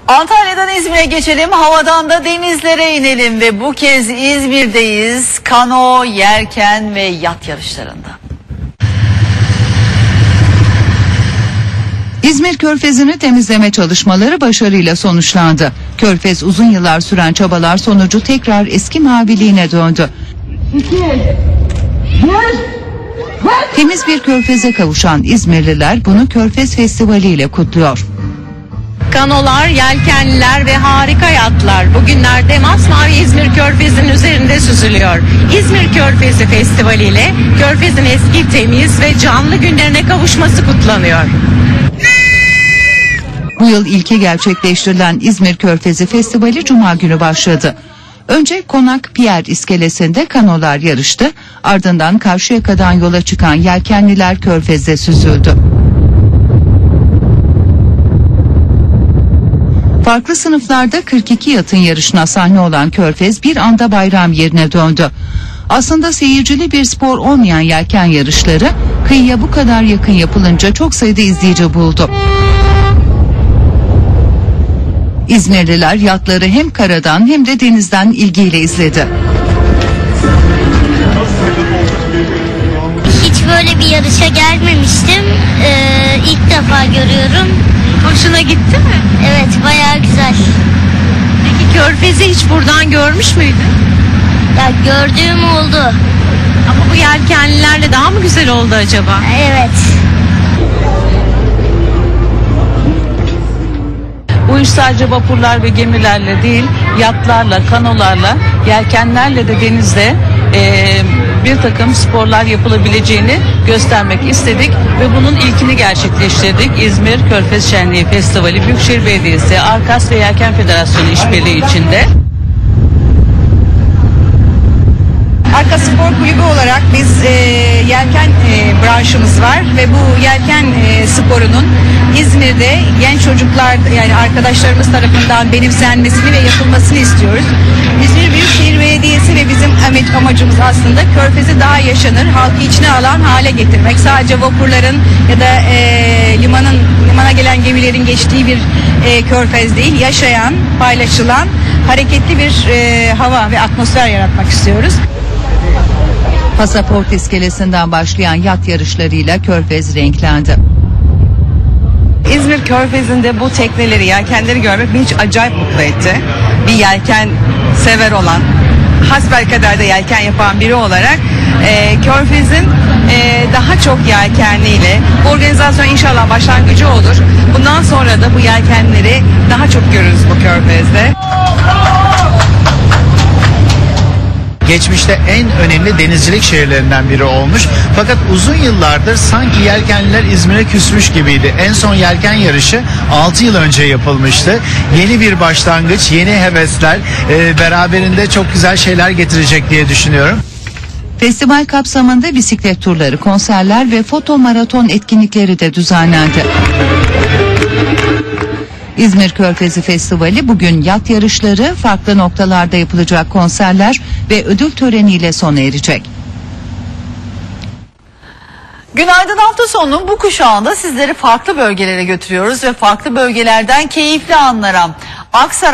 Antalya'dan İzmir'e geçelim, havadan da denizlere inelim ve bu kez İzmir'deyiz. Kano, yelken ve yat yarışlarında. İzmir Körfezi'ni temizleme çalışmaları başarıyla sonuçlandı. Körfez uzun yıllar süren çabalar sonucu tekrar eski maviliğine döndü. Temiz bir körfeze kavuşan İzmirliler bunu Körfez Festivali ile kutluyor. Kanolar, yelkenliler ve harika yatlar bugünlerde masmavi İzmir Körfezi'nin üzerinde süzülüyor. İzmir Körfezi Festivali ile Körfez'in eski, temiz ve canlı günlerine kavuşması kutlanıyor. Bu yıl ilki gerçekleştirilen İzmir Körfezi Festivali Cuma günü başladı. Önce Konak Pier iskelesinde kanolar yarıştı, ardından Karşıyaka'dan yola çıkan yelkenliler Körfez'de süzüldü. Farklı sınıflarda 42 yatın yarışına sahne olan Körfez bir anda bayram yerine döndü. Aslında seyircili bir spor olmayan yelken yarışları kıyıya bu kadar yakın yapılınca çok sayıda izleyici buldu. İzmirliler yatları hem karadan hem de denizden ilgiyle izledi. Hiç böyle bir yarışa gelmemiştim. İlk defa görüyorum. Hoşuna gitti mi? Evet, bayağı güzel. Peki Körfez'i hiç buradan görmüş müydün? Ya gördüğüm oldu. Ama bu yelkenlilerle daha mı güzel oldu acaba? Evet. Bu iş sadece vapurlar ve gemilerle değil, yatlarla, kanolarla, yelkenlerle de denizde bir takım sporlar yapılabileceğini göstermek istedik ve bunun ilkini gerçekleştirdik. İzmir Körfez Şenliği Festivali, Büyükşehir Belediyesi, Arkas ve Yelken Federasyonu işbirliği içinde. Arka Spor Kulübü olarak biz yelken branşımız var ve bu yelken sporunun İzmir'de genç çocuklar, yani arkadaşlarımız tarafından benimsenmesini ve yapılmasını istiyoruz. İzmir Büyükşehir Belediyesi ve bizim amacımız aslında Körfez'i daha yaşanır, halkı içine alan hale getirmek. Sadece vapurların ya da limana gelen gemilerin geçtiği bir Körfez değil, yaşayan, paylaşılan, hareketli bir hava ve atmosfer yaratmak istiyoruz. Pasaport iskelesinden başlayan yat yarışlarıyla Körfez renklendi. İzmir Körfezi'nde bu tekneleri, yelkenleri görmek beni hiç acayip mutlu etti. Bir yelken sever olan, hasbelkader de yelken yapan biri olarak Körfez'in daha çok yelkenliyle, bu organizasyon inşallah başlangıcı olur. Bundan sonra da bu yelkenleri daha çok görürüz bu Körfez'de. Geçmişte en önemli denizcilik şehirlerinden biri olmuş. Fakat uzun yıllardır sanki yelkenliler İzmir'e küsmüş gibiydi. En son yelken yarışı 6 yıl önce yapılmıştı. Yeni bir başlangıç, yeni hevesler beraberinde çok güzel şeyler getirecek diye düşünüyorum. Festival kapsamında bisiklet turları, konserler ve foto maraton etkinlikleri de düzenlendi. İzmir Körfezi Festivali bugün yat yarışları, farklı noktalarda yapılacak konserler ve ödül töreniyle sona erecek. Günaydın, hafta sonunun bu kuşağında sizleri farklı bölgelere götürüyoruz ve farklı bölgelerden keyifli anlara. Aksaray